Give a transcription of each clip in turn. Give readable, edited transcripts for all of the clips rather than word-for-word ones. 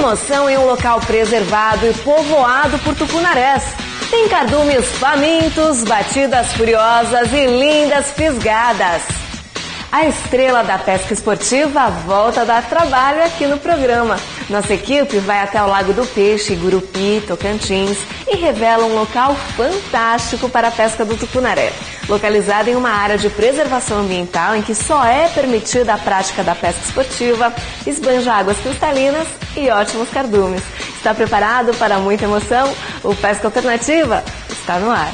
emoção em um local preservado e povoado por tucunarés. Tem cardumes famintos, batidas furiosas e lindas fisgadas. A estrela da pesca esportiva volta a dar trabalho aqui no programa. Nossa equipe vai até o Lago do Peixe, Gurupi, Tocantins, e revela um local fantástico para a pesca do tucunaré. Localizado em uma área de preservação ambiental em que só é permitida a prática da pesca esportiva, esbanja águas cristalinas e ótimos cardumes. Está preparado para muita emoção? O Pesca Alternativa está no ar.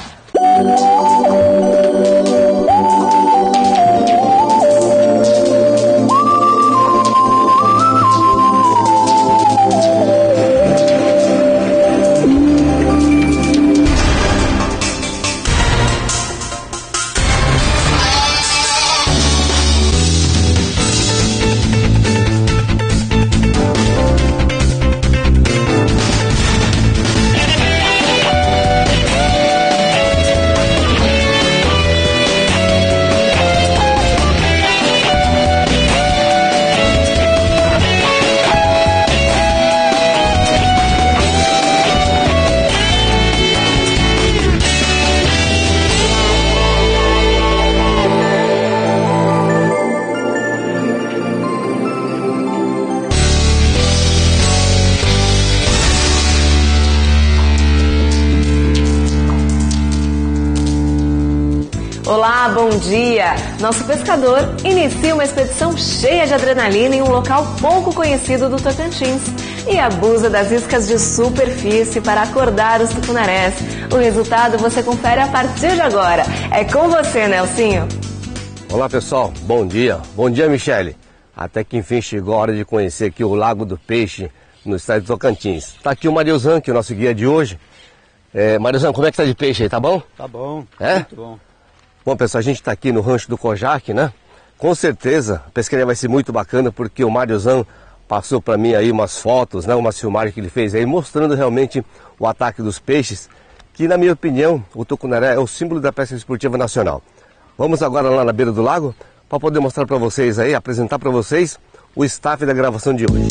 Olá, bom dia! Nosso pescador inicia uma expedição cheia de adrenalina em um local pouco conhecido do Tocantins e abusa das iscas de superfície para acordar os tucunarés. O resultado você confere a partir de agora. É com você, Nelsinho! Olá, pessoal. Bom dia. Bom dia, Michele. Até que enfim chegou a hora de conhecer aqui o Lago do Peixe no estado de Tocantins. Está aqui o Mariozan, que é o nosso guia de hoje. Mariozan, como é que tá de peixe aí? Tá bom? Tá bom, muito bom. Bom, pessoal, a gente está aqui no rancho do Kojak, né? Com certeza a pescaria vai ser muito bacana, porque o Mariozan passou para mim aí umas fotos, né? Umas filmagens que ele fez aí, mostrando realmente o ataque dos peixes, que na minha opinião, o tucunaré é o símbolo da pesca esportiva nacional. Vamos agora lá na beira do lago, para poder mostrar para vocês aí, apresentar para vocês o staff da gravação de hoje.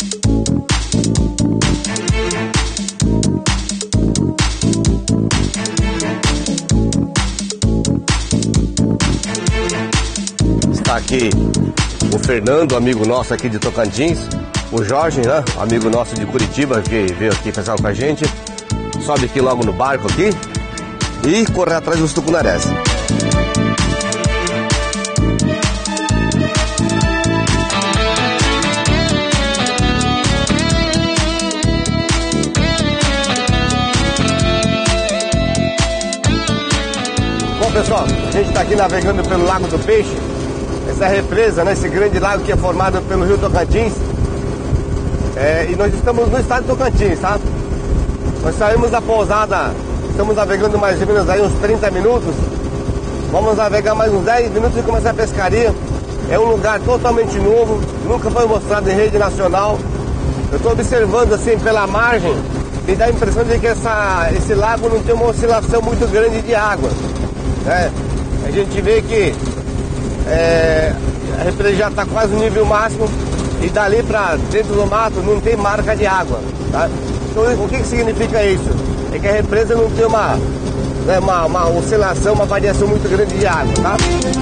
Está aqui o Fernando, amigo nosso aqui de Tocantins, o Jorge, né, amigo nosso de Curitiba, que veio aqui pescar com a gente. Sobe aqui logo no barco aqui e correr atrás dos tucunarés. Bom, pessoal, a gente está aqui navegando pelo Lago do Peixe. Essa represa, né, esse grande lago que é formado pelo rio Tocantins. E nós estamos no estado de Tocantins, tá? Nós saímos da pousada, estamos navegando mais ou menos aí uns 30 minutos. Vamos navegar mais uns 10 minutos e começar a pescaria. É um lugar totalmente novo, nunca foi mostrado em rede nacional. Eu estou observando assim pela margem, me dá a impressão de que esse lago não tem uma oscilação muito grande de água, né? A gente vê que a represa já está quase no nível máximo e dali para dentro do mato não tem marca de água, tá? Então o que significa isso? É que a represa não tem uma oscilação, uma variação muito grande de água, tá?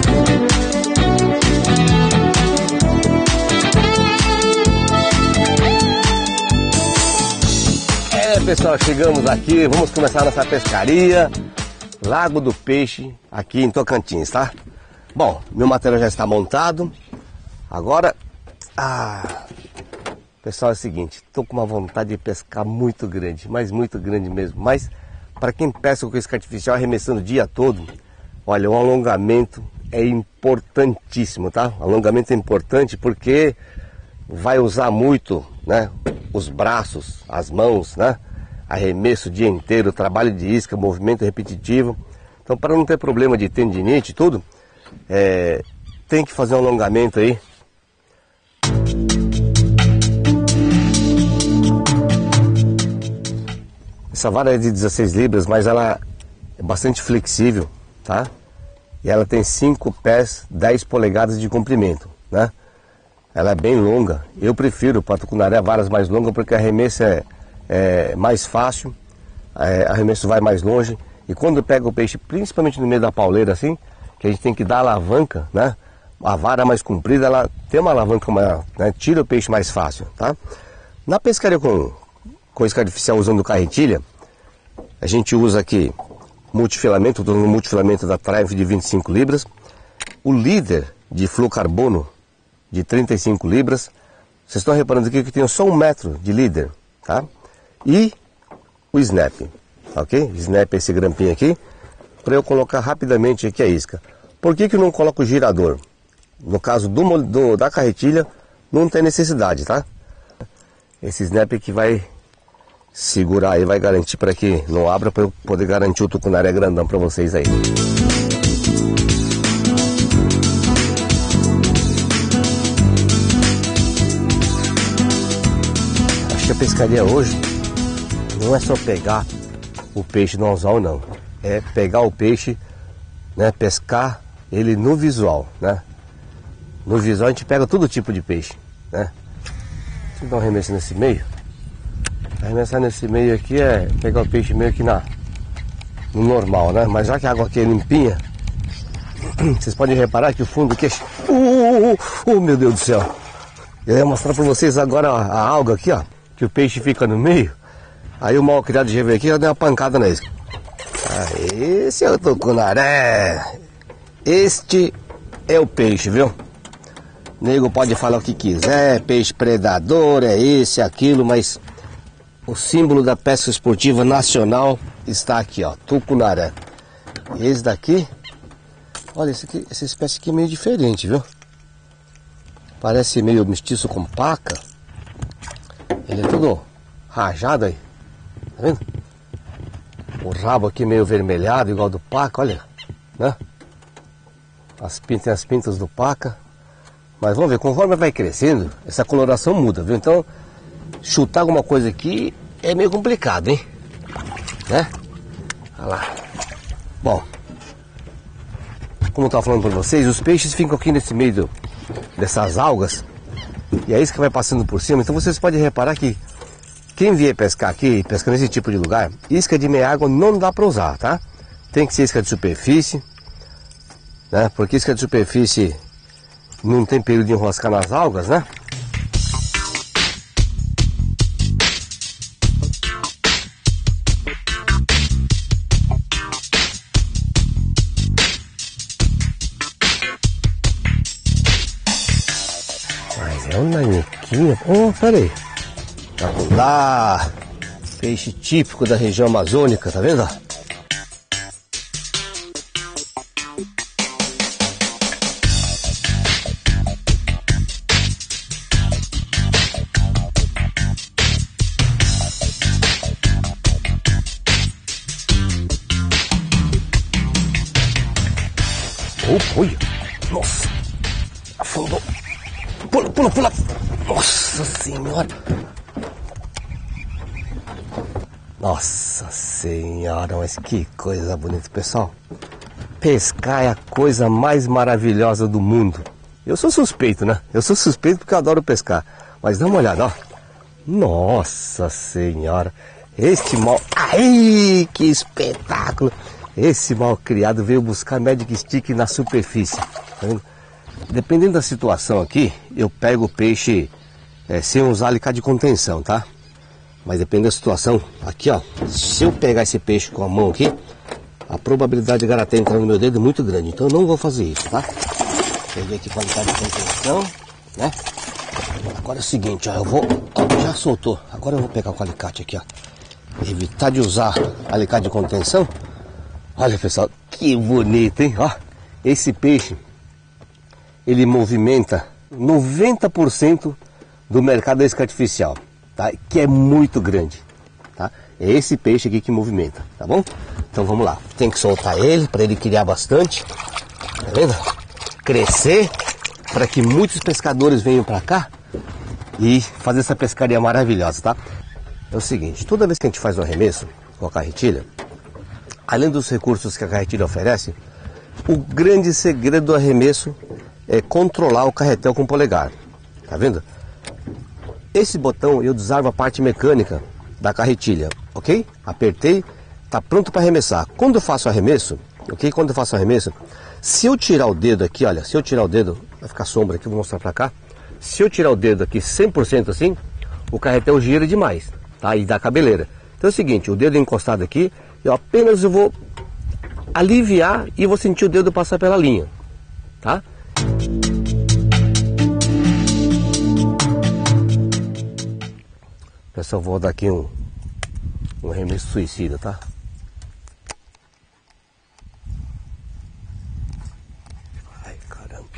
Pessoal, chegamos aqui, vamos começar a nossa pescaria. Lago do Peixe, aqui em Tocantins, tá? Bom, meu material já está montado. Agora, pessoal, é o seguinte, estou com uma vontade de pescar muito grande, mas muito grande mesmo. Mas para quem pesca com isca artificial arremessando o dia todo, olha, o alongamento é importantíssimo, tá? O alongamento é importante porque vai usar muito, né, os braços, as mãos, né? Arremesso o dia inteiro, trabalho de isca, movimento repetitivo. Então, para não ter problema de tendinite e tudo, tem que fazer um alongamento aí. Essa vara é de 16 libras, mas ela é bastante flexível, tá? E ela tem 5 pés, 10 polegadas de comprimento, né? ela é bem longa. Eu prefiro para tucunaré varas mais longas porque a arremesso é mais fácil, arremesso vai mais longe. E quando pega o peixe, principalmente no meio da pauleira assim, que a gente tem que dar alavanca, né? A vara mais comprida, ela tem uma alavanca maior, né? Tira o peixe mais fácil, tá? Na pescaria com isca artificial usando carretilha, a gente usa aqui multifilamento, estou usando multifilamento da Triumph de 25 libras, o líder de fluocarbono de 35 libras, vocês estão reparando aqui que tem só 1 metro de líder, tá? E o snap, ok? Snap é esse grampinho aqui, para eu colocar rapidamente aqui a isca. Por que eu não coloco o girador? No caso da carretilha, não tem necessidade, tá? Esse snap que vai segurar aí, vai garantir para que não abra, para eu poder garantir o tucunaré grandão para vocês aí. Acho que a pescaria hoje não é só pegar o peixe no anzol, não. É pegar o peixe, né, pescar ele no visual, né? No visual a gente pega todo tipo de peixe, né? Deixa eu dar um arremesso nesse meio. Arremessar nesse meio aqui é pegar o peixe meio aqui no normal, né? Mas já que a água aqui é limpinha, vocês podem reparar que o fundo aqui é... meu Deus do céu! Eu ia mostrar para vocês agora a alga aqui, ó. Que o peixe fica no meio. Aí o mal criado já veio aqui e já deu uma pancada na isca. Esse é o tucunaré. Este é o peixe, viu? O nego pode falar o que quiser, peixe predador, é esse, aquilo, mas o símbolo da pesca esportiva nacional está aqui, ó, tucunaré. E esse daqui, olha, essa espécie aqui é meio diferente, viu? Parece meio mestiço com paca. Ele é todo rajado aí, tá vendo? O rabo aqui meio vermelhado, igual do paca, olha, né? Tem as pintas do paca. Mas vamos ver, conforme vai crescendo, essa coloração muda, viu? Então, chutar alguma coisa aqui é meio complicado, hein? Né? Olha lá. Bom, como eu estava falando para vocês, os peixes ficam aqui nesse meio dessas algas. E é isso que vai passando por cima. Então vocês podem reparar que quem vier pescar aqui, pescar nesse tipo de lugar, isca de meia água não dá para usar, tá? Tem que ser isca de superfície, né? Porque isca de superfície não tem período de enroscar nas algas, né? Mas é um naniquinho. Oh, peraí. Lá, peixe típico da região amazônica, tá vendo? Olha, nossa, afundou, pula, nossa senhora, mas que coisa bonita, pessoal. Pescar é a coisa mais maravilhosa do mundo. Eu sou suspeito, né? Eu sou suspeito porque eu adoro pescar, mas dá uma olhada, ó, nossa senhora, este mal, ai, que espetáculo. Esse mal criado veio buscar Magic Stick na superfície, tá vendo? Dependendo da situação aqui, eu pego o peixe sem usar alicate de contenção, tá? Mas depende da situação, aqui ó, se eu pegar esse peixe com a mão aqui, a probabilidade de garatá entrar no meu dedo é muito grande, então eu não vou fazer isso, tá? Peguei aqui com alicate de contenção, né? Agora é o seguinte, ó, já soltou, agora eu vou pegar com o alicate aqui, ó, evitar de usar alicate de contenção. Olha pessoal, que bonito, hein? Ó, esse peixe, ele movimenta 90% do mercado da isca artificial, tá? Que é muito grande, tá? É esse peixe aqui que movimenta, tá bom? Então vamos lá, tem que soltar ele para ele criar bastante, tá vendo? Crescer, para que muitos pescadores venham para cá e fazer essa pescaria maravilhosa, tá? É o seguinte, toda vez que a gente faz um arremesso com a carretilha, além dos recursos que a carretilha oferece, o grande segredo do arremesso é controlar o carretel com o polegar. Tá vendo? Esse botão eu desarmo a parte mecânica da carretilha, ok? Apertei, tá pronto para arremessar. Quando eu faço arremesso, ok? Quando eu faço arremesso, se eu tirar o dedo aqui, olha, se eu tirar o dedo, vai ficar sombra aqui, vou mostrar para cá. Se eu tirar o dedo aqui 100% assim, o carretel gira demais, tá? E dá cabeleira. Então é o seguinte, o dedo encostado aqui, eu vou aliviar e vou sentir o dedo passar pela linha, tá? Pessoal, vou dar aqui um arremesso suicida, tá? Ai, caramba.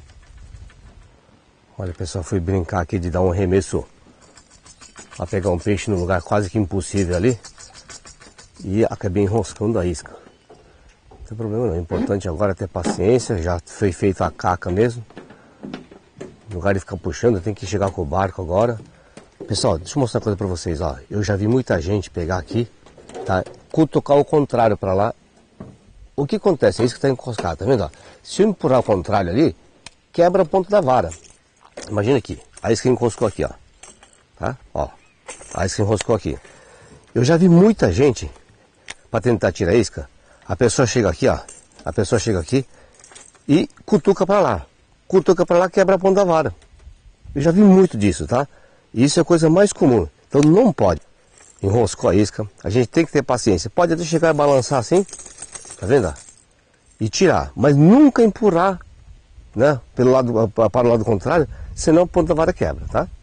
Olha, pessoal, fui brincar aqui de dar um arremesso para pegar um peixe num lugar quase que impossível ali e acabei enroscando a isca. Não tem problema não, o importante agora é ter paciência, já foi feita a caca mesmo. No lugar de ficar puxando, tem que chegar com o barco agora. Pessoal, deixa eu mostrar uma coisa para vocês, ó. Eu já vi muita gente pegar aqui, tá? Cutucar o contrário para lá. O que acontece? É isso que está encoscado, tá vendo? Ó? Se eu empurrar o contrário ali, quebra a ponta da vara. Imagina aqui, a isca encoscou aqui, ó. Tá? Ó, a isca enroscou aqui. Eu já vi muita gente, para tentar tirar a isca, a pessoa chega aqui, ó. A pessoa chega aqui e cutuca para lá. Cutuca para lá, quebra a ponta da vara. Eu já vi muito disso, tá? Isso é a coisa mais comum. Então não pode. Enroscou a isca. A gente tem que ter paciência. Pode até chegar a balançar assim. Tá vendo? E tirar. Mas nunca empurrar, né? Para o lado contrário. Senão a ponta da vara quebra, tá?